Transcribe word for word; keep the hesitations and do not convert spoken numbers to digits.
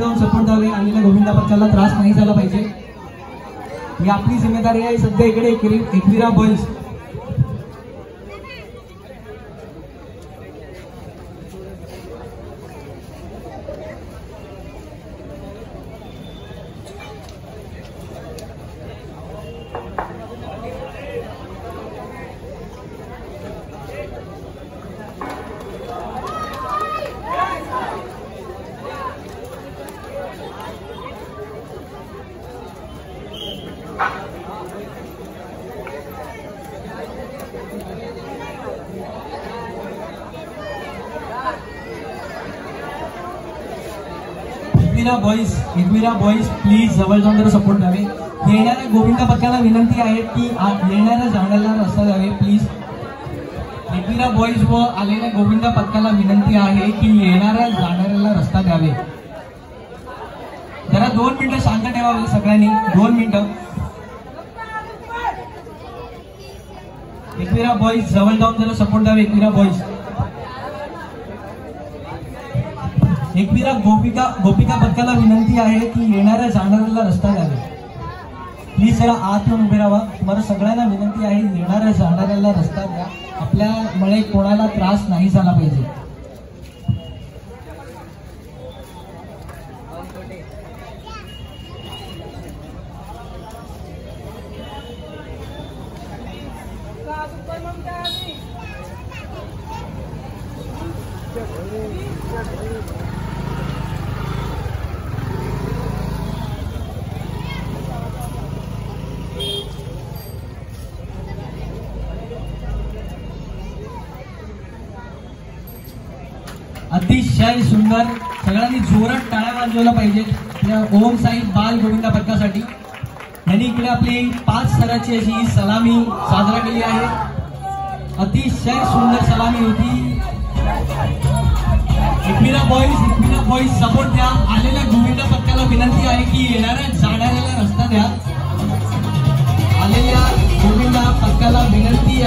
जाऊन सपोर्ट द्यावे, आलेल्या गोविंदा पथकाला त्रास नाही झाला पाहिजे, ही आपली जिम्मेदारी आहे. सध्या इकडे Ekvira boys Ekvira boys Ekvira boys please जवळ जाऊन जरा सपोर्ट द्यावे. येणाऱ्या गोविंदा पथकाला विनंती आहे की येणाऱ्या जाण्याला रस्ता द्यावे प्लीज. एकविरा बॉईज व आलेल्या गोविंदा पथकाला विनंती आहे की येणाऱ्या जाणाऱ्याला रस्ता द्यावे. जरा दोन मिनिटं शांत ठेवावे सगळ्यांनी, दोन मिनिटं. एकविरा बॉईज जवळ जाऊन जरा सपोर्ट द्यावे. एकविरा बॉईज एकविरा गोपिका गोपिका पथकाला विनंती आहे की येणाऱ्या जाणाऱ्याला रस्ता द्यावे. प्लीज जरा आत येऊन उभे राहा. तुम्हाला सगळ्यांना विनंती आहे येणाऱ्या जाणाऱ्याला रस्ता द्या, आपल्यामुळे कोणाला त्रास नाही झाला पाहिजे. अतिशय सुंदर, सगळ्यांनी जोरात टाळ्या वाजवायला पाहिजेत ओम साई बाल गोविंदा पथकासाठी. यांनी इकडे आपली पाच स्तराची अशी सलामी साजरा केली आहे. अतिशय सुंदर सलामी होती. Ekvira boys Ekvira boys support द्या. आलेल्या गोविंदा पथकाला विनंती आहे की येणाऱ्या जाणाऱ्याला रस्ता द्या. आलेल्या गोविंदा पथकाला विनंती